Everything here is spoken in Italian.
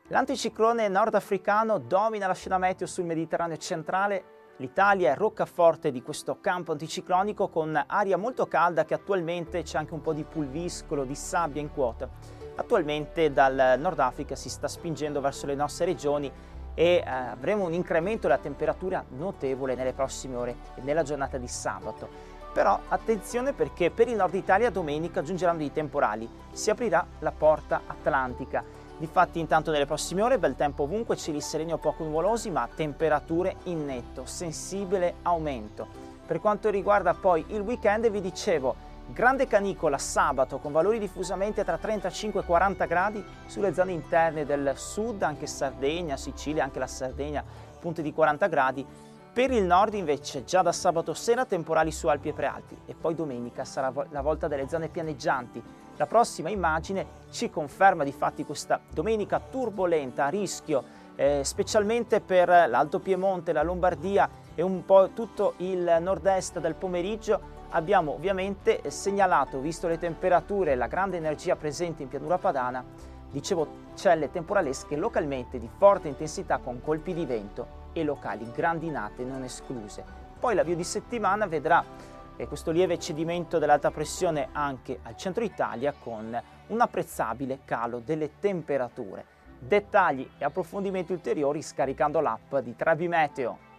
L'anticiclone nordafricano domina la scena meteo sul Mediterraneo centrale. L'Italia è roccaforte di questo campo anticiclonico con aria molto calda che attualmente c'è anche un po' di pulviscolo, di sabbia in quota. Attualmente dal Nord Africa si sta spingendo verso le nostre regioni e avremo un incremento della temperatura notevole nelle prossime ore e nella giornata di sabato. Però attenzione perché per il nord Italia domenica giungeranno dei temporali, si aprirà la porta atlantica. Difatti intanto nelle prossime ore bel tempo ovunque, cieli sereni o poco nuvolosi, ma temperature in netto, sensibile aumento. Per quanto riguarda poi il weekend vi dicevo, grande canicola sabato con valori diffusamente tra 35 e 40 gradi sulle zone interne del sud, anche Sardegna, Sicilia, anche la Sardegna, punti di 40 gradi. Per il nord invece già da sabato sera temporali su Alpi e Prealpi e poi domenica sarà la volta delle zone pianeggianti. La prossima immagine ci conferma di fatti questa domenica turbolenta, a rischio, specialmente per l'Alto Piemonte, la Lombardia e un po' tutto il nord-est del pomeriggio. Abbiamo ovviamente segnalato, visto le temperature e la grande energia presente in pianura padana, dicevo celle temporalesche localmente di forte intensità con colpi di vento e locali grandinate non escluse. Poi l'avvio di settimana vedrà questo lieve cedimento dell'alta pressione anche al centro Italia con un apprezzabile calo delle temperature. Dettagli e approfondimenti ulteriori scaricando l'app di Trebi Meteo.